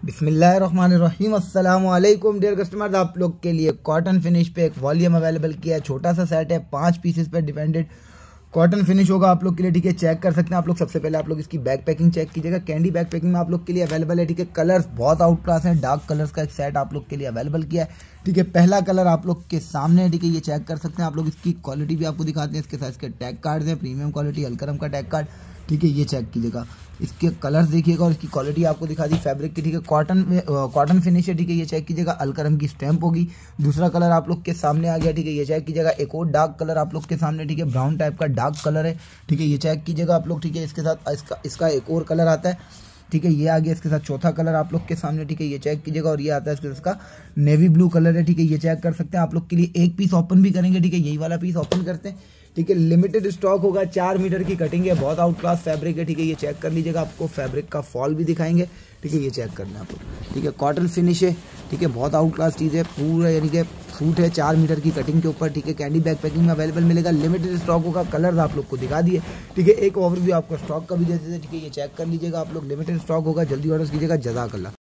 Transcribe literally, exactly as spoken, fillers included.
बिस्मिल्लाहिर्रहमानिर्रहीम अस्सलाम वालेकुम डियर कस्टमर्स, आप लोग के लिए कॉटन फिनिश पे एक वॉल्यूम अवेलेबल किया है। छोटा सा सेट है, पांच पीसेस पे डिपेंडेड कॉटन फिनिश होगा आप लोग के लिए। ठीक है, चेक कर सकते हैं आप लोग। सबसे पहले आप लोग इसकी बैक पैकिंग चेक कीजिएगा। कैंडी बैक पैकिंग में आप लोग के लिए अवेलेबल है। ठीक है, कलर्स बहुत आउट क्लास है। डार्क कलर्स का एक सेट आप लोग के लिए अवेलेबल किया है। ठीक है, पहला कलर आप लोग के सामने है। ठीक है, ये चेक कर सकते हैं आप लोग। इसकी क्वालिटी भी आपको दिखाते हैं। इसके साथ इसके टैग कार्ड है, प्रीमियम क्वालिटी अलकरम का टैग कार्ड। ठीक है, ये चेक कीजिएगा। इसके कलर्स देखिएगा और इसकी क्वालिटी आपको दिखा दी फैब्रिक की। ठीक है, कॉटन में कॉटन फिनिश है। ठीक है, ये चेक कीजिएगा। अलकरम की स्टैंप होगी। दूसरा कलर आप लोग के सामने आ गया। ठीक है, ये चेक कीजिएगा। एक और डार्क कलर आप लोग के सामने। ठीक है, ब्राउन टाइप का डार्क कलर है। ठीक है, ये चेक कीजिएगा आप लोग। ठीक है, इसके साथ इसका इसका एक और कलर आता है। ठीक है, ये आ गया इसके साथ चौथा कलर आप लोग के सामने। ठीक है, ये चेक कीजिएगा। और ये आता है इसके साथ इसका नेवी ब्लू कलर है। ठीक है, ये चेक कर सकते हैं आप लोग के लिए। एक पीस ओपन भी करेंगे। ठीक है, यही वाला पीस ओपन करते हैं। ठीक है, लिमिटेड स्टॉक होगा। चार मीटर की कटिंग है, बहुत आउट क्लास फैब्रिक है। ठीक है, ये चेक कर लीजिएगा। आपको फैब्रिक का फॉल भी दिखाएंगे। ठीक है, ये चेक करना आप लोग। ठीक है, कॉटन फिनिश है। ठीक है, बहुत आउट क्लास चीज़ है। पूरा यानी कि सूट है चार मीटर की कटिंग के ऊपर। ठीक है, कैंडी बैग पैकिंग में अवेलेबल मिलेगा। लिमिटेड स्टॉक होगा। कलर्स आप लोग को दिखा दिए। ठीक है, एक ओवरव्यू आपको स्टॉक का भी दे देते हैं। ठीक है, ये चेक कर लीजिएगा आप लोग। लिमिटेड स्टॉक होगा, जल्दी ऑर्डर कीजिएगा। जज़ाकल्लाह।